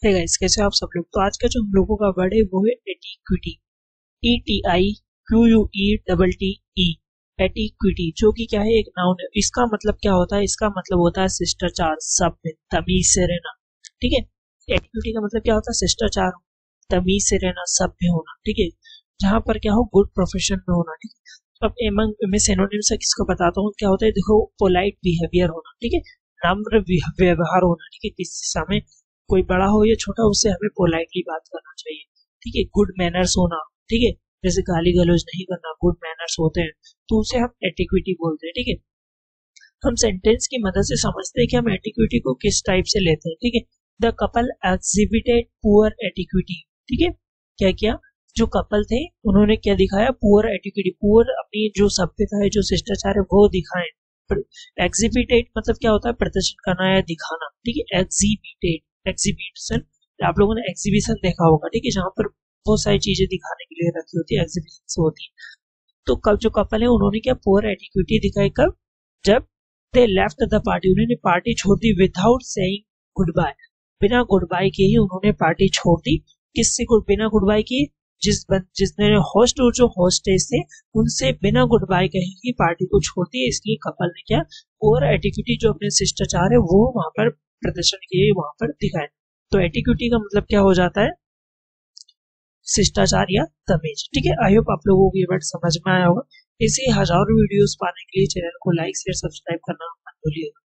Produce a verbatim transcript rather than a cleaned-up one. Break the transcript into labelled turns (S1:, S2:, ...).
S1: है गाइस, कैसे आप सब लोग। तो आज का जो हम लोगों का वर्ड है वो है etiquette. E T I Q U E double T E etiquette, जो कि क्या है, एक नाउन है। इसका मतलब क्या होता है, इसका मतलब होता है शिष्टाचार, सब में तमीज से रहना। ठीक है, एटिक्विटी का मतलब क्या होता है, शिष्टाचार, तमीज से रहना, सब में होना। ठीक है, जहाँ पर क्या हो, गुड प्रोफेशन में होना। ठीक है, अब एमंग मैं सिनोनिम से किसको बताता हूँ, क्या होता है, देखो, पोलाइट बिहेवियर होना। ठीक है, नम्र व्यवहार होना। ठीक है, किसी समय कोई बड़ा हो या छोटा, उससे हमें पोलाइटली बात करना चाहिए। ठीक है, गुड मैनर्स होना। ठीक है, जैसे गाली गलौज नहीं करना, गुड मैनर्स होते हैं, तो उसे हम एटिक्विटी बोलते हैं। ठीक है, हम सेंटेंस की मदद से समझते हैं कि हम एटिक्विटी को किस टाइप से लेते हैं। ठीक है, the couple exhibited poor etiquette. ठीक है, क्या किया, जो कपल थे उन्होंने क्या दिखाया, पुअर एटिक्विटी। पुअर अपनी जो सभ्यता है, जो शिष्टाचार है, वो दिखाए। एग्जिबिटेड मतलब क्या होता है, प्रदर्शन करना या दिखाना। ठीक है, एग्जिबिटेड, एग्जीबिशन, आप लोगों ने एग्जीबिशन देखा होगा। ठीक है, जहाँ पर बहुत सारी चीजें दिखाने के लिए रखी होती है, एग्जीबिशन होती है। तो कब जो कपल है उन्होंने क्या, पुअर एटिक्विटी दिखाई, कब, जब दे लेफ्ट द पार्टी, उन्होंने पार्टी छोड़ दी, विदाउट सेइंग गुड बाय, बिना गुड बाय के ही उन्होंने पार्टी छोड़ दी। किससे बिना गुड बाय किए, जिस जिसने होस्ट और जो होस्टेस थे उनसे बिना गुड बाय कहे ही पार्टी को छोड़ दी। इसलिए कपल ने क्या, पुअर एटिक्विटी, जो अपने शिष्टाचार है वो वहां पर प्रदर्शन किए, वहां पर दिखाए। तो एटिक्विटी का मतलब क्या हो जाता है, शिष्टाचार या तमीज। ठीक है, आई होप आप लोगों को ये वर्ड समझ में आया होगा। इसी हजारों वीडियोस पाने के लिए चैनल को लाइक शेयर सब्सक्राइब करना मत भूलिएगा।